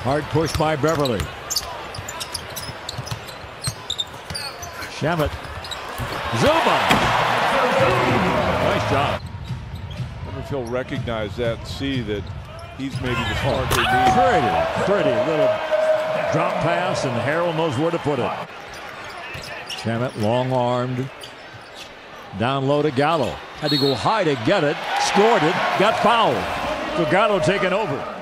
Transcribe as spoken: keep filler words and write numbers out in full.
Hard push by Beverly. Shamet. Zuba. Nice job. I wonder if he'll recognize that and see that he's maybe the spark they need. Pretty, pretty little drop pass, and Harrell knows where to put it. Shamet long-armed. Down low to Gallo. Had to go high to get it. Scored it. Got fouled. So Gallo taking over.